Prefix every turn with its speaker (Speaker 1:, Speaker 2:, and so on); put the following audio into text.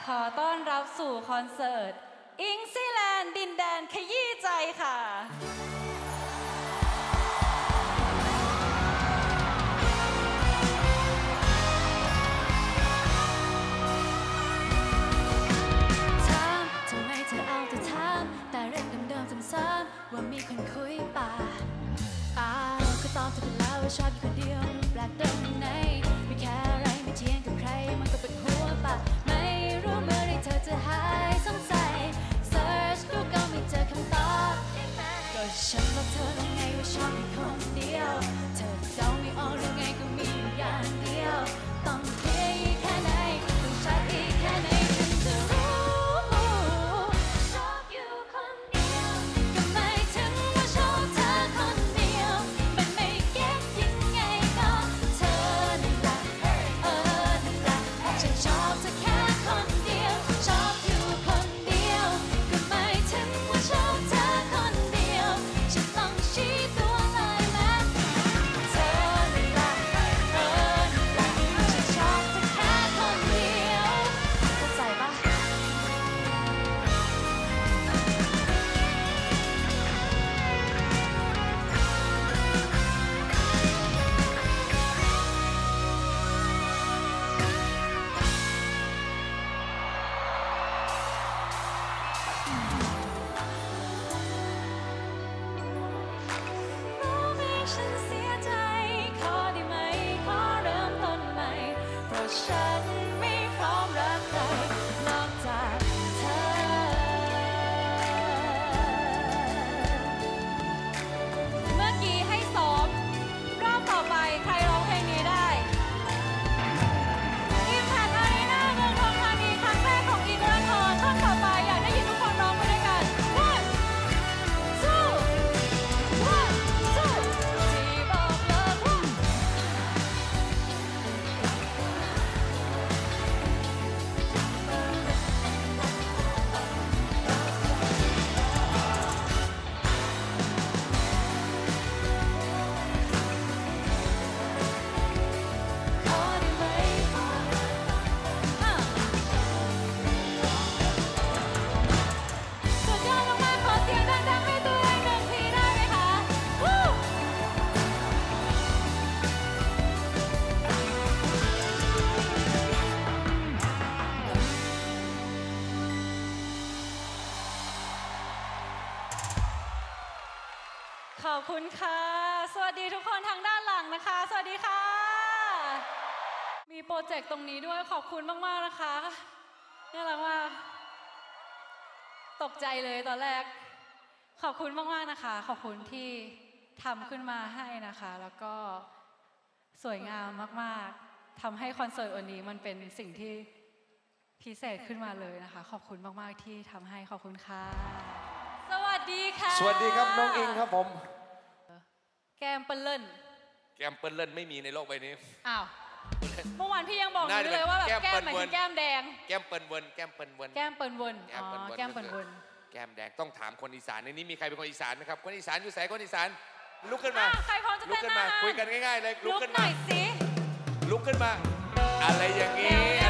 Speaker 1: ขอต้อนรับสู่คอนเสิร์ตอิงซีแลนด์ดินแดนขยี้ใจค่ะแต่เรื่องเดิมๆซ้ำๆว่ามีคนคุยป่าก็ตอบเธอไปแล้วว่าชอบอยู่คนเดียวแปลกตรงไหนไม่แค่อะไรไม่เทียงกับใครมันก็เป็นหัวป่าไม่รู้เมื่อไรเธอจะหายสงสัย Search ดูก็ไม่เจอคำตอบก็ฉันบอกเธอแล้วไงว่าชอบอยู่คนเดียวเธอเดาไม่ออกหรือไงก็มีอยู่อย่างเดียวต้องเคลียร์อีกแค่ไหนต้องชัดอีกแค่ไหนถึงจะรู้ขอบคุณค่ะสวัสดีทุกคนทางด้านหลังนะคะสวัสดีค่ะมีโปรเจกต์ตรงนี้ด้วยขอบคุณมากๆนะคะน่ารักมากตกใจเลยตอนแรกขอบคุณมากๆนะคะขอบคุณที่ทำขึ้นมาให้นะคะแล้วก็สวยงามมากๆทำให้คอนเสิร์ตวันนี้มันเป็นสิ่งที่พิเศษขึ้นมาเลยนะคะขอบคุณมากๆที่ทำให้ขอบคุณค่ะสวัสดีค่ะ
Speaker 2: สวัสดีครับน้องอิงครับผม
Speaker 1: แก้มเปิ้ลเล่น
Speaker 2: แก้มเปิ้ลเล่นไม่มีในโลกใบนี้
Speaker 1: อ้าวเมื่อวานพี่ยังบอกอยู่เลยว่าแบบแก้มหมายถึงแก้มแดง
Speaker 2: แก้มเปิ้ลเวิร์นแก้มเปิ้ลเวิร์น
Speaker 1: แก้มเปิ้ลเวิร์นอ๋อแก้มเปิ้ลเวิร์น
Speaker 2: แก้มแดงต้องถามคนอีสานในนี้มีใครเป็นคนอีสานไหมครับคนอีสานอยู่ไหนคนอีสานลุกขึ้นมา
Speaker 1: ใครพร้อมจะเต้นมา
Speaker 2: คุยกันง่ายๆเลย
Speaker 1: ลุกขึ้นมาสิ
Speaker 2: ลุกขึ้นมาอะไรอย่างนี้